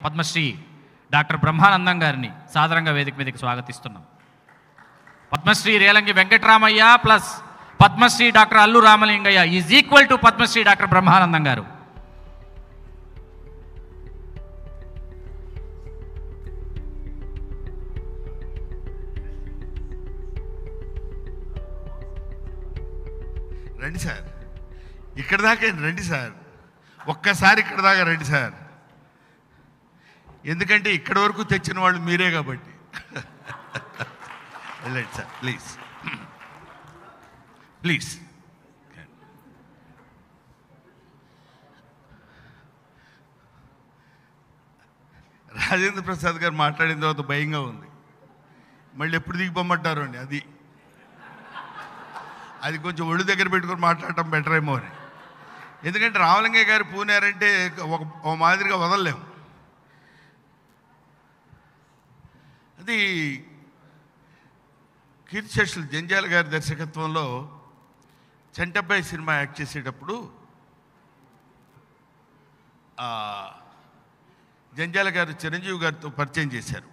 Padmashri doctor Brahmanandam గారిని సాదరంగా వేదిక మీదకి స్వాగతిస్తున్నాం. Padmashri Relangi Venkataramaiah plus Padmashri doctor Allu Ramalingaiah is equal to Padmashri doctor Brahmanandam గారు. రండి సార్, ఇక్కడ దాకా రండి సార్, ఒక్కసారి ఇక్కడ దాకా రండి సార్. ఎందుకంటే ఇక్కడి వరకు తెచ్చిన వాళ్ళు మీరే కాబట్టి. వెళ్ళండి sir, please please. Rajendra Prasad గారు మాట్లాడిన తర్వాత భయంగా ఉంది. మళ్ళీ ఎప్పుడు దిగిపోమంటారు అండి, అది కొంచెం ఒళ్ళు దగ్గర పెట్టుకొని మాట్లాడటం బెటర్ ఏమో అని. ఎందుకంటే రామలింగయ్య గారు పూనారంటే ఒక మాదిరిగా వదలలేము. అది కీర్తిశేషులు జంజాల గారి దర్శకత్వంలో చంటబ్బాయి సినిమా యాక్ట్ చేసేటప్పుడు జంజాల గారు చిరంజీవి గారితో పరిచయం చేశారు.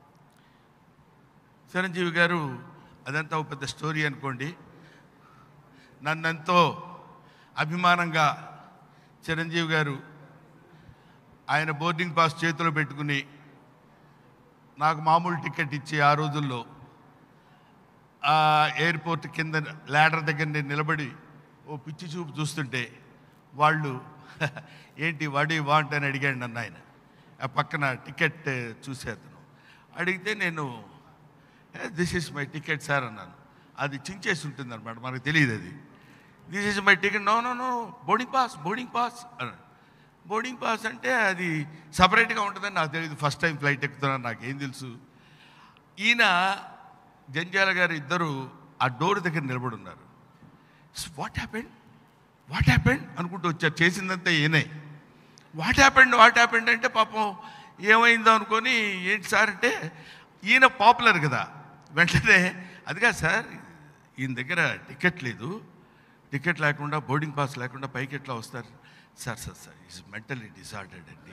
చిరంజీవి గారు అదంతా ఒక పెద్ద స్టోరీ అనుకోండి. నన్నెంతో అభిమానంగా చిరంజీవి గారు ఆయన బోర్డింగ్ పాస్ చేతిలో పెట్టుకుని నాకు మామూలు టికెట్ ఇచ్చి ఆ రోజుల్లో ఎయిర్పోర్ట్ కింద ల్యాడర్ దగ్గర నేను నిలబడి ఓ పిచ్చి చూపు చూస్తుంటే వాళ్ళు ఏంటి వాడి వాంట్ అని అడిగాడు నన్ను. ఆయన ఆ పక్కన టికెట్ చూసేతను అడిగితే నేను this is my ticket sir అన్నాను. అది చించేసి ఉంటుంది అనమాట, మనకు తెలియదు అది. This is my ticket. No no no boarding pass అన్నాడు. బోర్డింగ్ పాస్ అంటే అది సపరేట్గా ఉంటుందని నాకు తెలియదు. ఫస్ట్ టైం ఫ్లైట్ ఎక్కుతున్నాను, నాకేం తెలుసు. ఈయన జంజాల గారు ఇద్దరు ఆ డోర్ దగ్గర నిలబడి ఉన్నారు. వాట్ హ్యాపెండ్ అనుకుంటూ వచ్చారు. చేసిందంతా ఈయనే. వాట్ హ్యాపెండ్ అంటే పాపం ఏమైందో అనుకొని ఏంటి సార్ అంటే ఈయన పాపులర్ కదా. వెంటనే అదిగా సార్ ఈయన దగ్గర టికెట్ లేదు, టికెట్ లేకుండా బోర్డింగ్ పాస్ లేకుండా పైకి ఎట్లా వస్తారు సార్? ఈజ్ మెంటల్లీ డిసార్డర్డ్ అండి.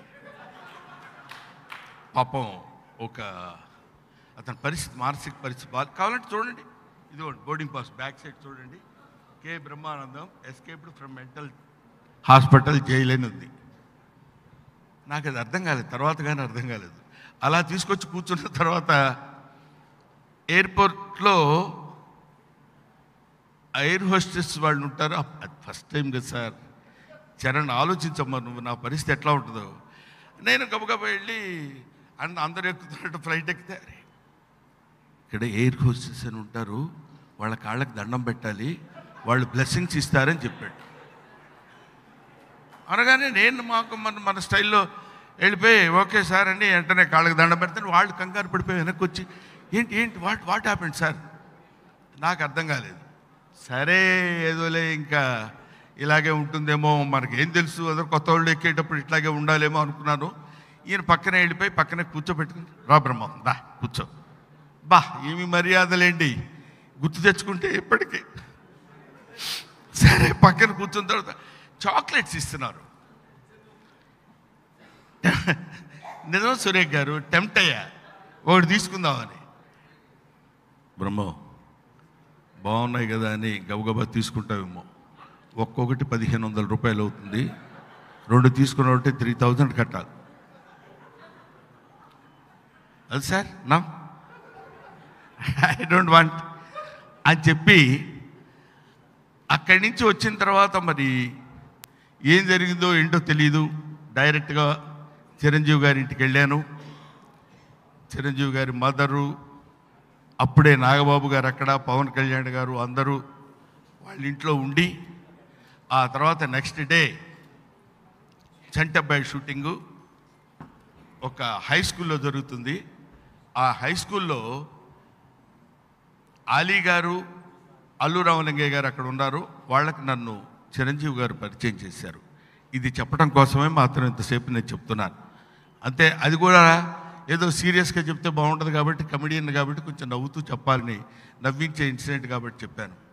పాపం ఒక అతని పరిస్థితి, మానసిక పరిస్థితి కావాలంటే చూడండి, ఇది బోర్డింగ్ పాస్ బ్యాక్ సైడ్ చూడండి. K Brahmanandam escaped from mental hospital jail అని ఉంది. నాకు అది అర్థం కాలేదు, తర్వాత కానీ అర్థం కాలేదు. అలా తీసుకొచ్చి కూర్చున్న తర్వాత ఎయిర్పోర్ట్లో ఎయిర్ హోస్టెస్ వాళ్ళు ఉంటారు. అది ఫస్ట్ టైం కదా సార్, చరణ్ ఆలోచించమ్మా నువ్వు నా పరిస్థితి ఎట్లా ఉంటుందో. నేను గబగబా వెళ్ళి అందరూ ఎక్కుతున్నట్టు ఫ్లైట్ ఎక్కితే ఇక్కడ ఎయిర్ హోస్టెస్ అని ఉంటారు, వాళ్ళ కాళ్ళకి దండం పెట్టాలి, వాళ్ళు బ్లెస్సింగ్స్ ఇస్తారని చెప్పాడు. అనగానే నేను మన స్టైల్లో వెళ్ళిపోయి ఓకే సార్ అని వెంటనే కాళ్ళకి దండం పెడతాను. వాళ్ళు కంగారు పడిపోయి వెనక్కి వచ్చి ఏంటి వాట్ హ్యాపెండ్ సార్? నాకు అర్థం కాలేదు. సరే ఏదోలే, ఇంకా ఇలాగే ఉంటుందేమో, మనకేం తెలుసు, అందరూ కొత్త వాళ్ళు ఎక్కేటప్పుడు ఇట్లాగే ఉండాలేమో అనుకున్నాను. ఈయన పక్కనే వెళ్ళిపోయి పక్కనే కూర్చోబెట్టుకుని రా బ్రహ్మ దా కూర్చో. ఏమి మర్యాదలేండి గుర్తు తెచ్చుకుంటే ఎప్పటికీ. సరే పక్కన కూర్చున్న తర్వాత చాక్లెట్స్ ఇస్తున్నారు. నిజం సురేష్ గారు టెంప్ట్ అయ్యా ఒకటి తీసుకుందామని. బ్రహ్మ బాగున్నాయి కదా అని గబగబా తీసుకుంటావేమో. ఒక్కొక్కటి 1500 రూపాయలు అవుతుంది, 2 తీసుకున్నట్టే 3000 కట్టాలి. అది సార్ నా ఐ డోంట్ వాంట్ అని చెప్పి అక్కడి నుంచి వచ్చిన తర్వాత మరి ఏం జరిగిందో ఏంటో తెలీదు. డైరెక్ట్గా చిరంజీవి గారి ఇంటికి వెళ్ళాను. చిరంజీవి గారి మదరు, అప్పుడే నాగబాబు గారు అక్కడ, పవన్ కళ్యాణ్ గారు అందరూ వాళ్ళ ఇంట్లో ఉండి, ఆ తర్వాత నెక్స్ట్ డే చంటబ్బాయి షూటింగు ఒక హై స్కూల్లో జరుగుతుంది. ఆ హై స్కూల్లో ఆలీ గారు, అల్లు రామలింగయ్య గారు అక్కడ ఉన్నారు. వాళ్ళకి నన్ను చిరంజీవి గారు పరిచయం చేశారు. ఇది చెప్పడం కోసమే మాత్రం ఇంతసేపు నేను చెప్తున్నాను. అంతే, అది కూడా ఏదో సీరియస్గా చెప్తే బాగుంటుంది కాబట్టి, కమెడియన్ కాబట్టి కొంచెం నవ్వుతూ చెప్పాలని, నవ్వించే ఇన్సిడెంట్ కాబట్టి చెప్పాను.